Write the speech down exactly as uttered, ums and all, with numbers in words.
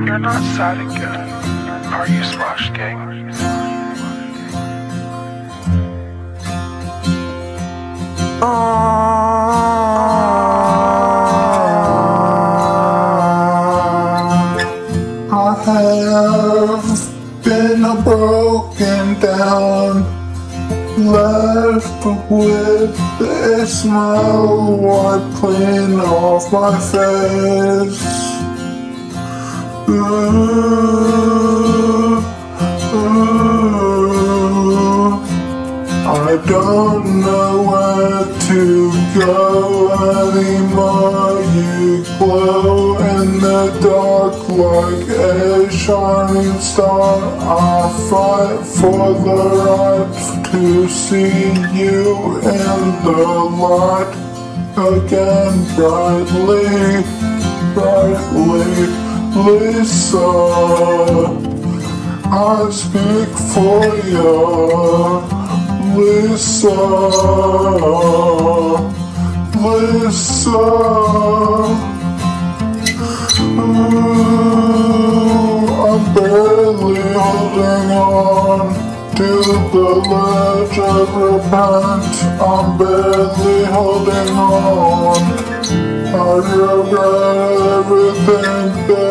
You're not sad again, are you, Splash Gang? I have been broken down, left with a smile wiped clean off my face. Ooh, ooh, I don't know where to go anymore. You glow in the dark like a shining star. I fight for the right to see you in the light again, brightly, brightly. Lisa, I speak for you, Lisa, Lisa. Ooh, I'm barely holding on to the ledge of repent. I'm barely holding on. I regret everything that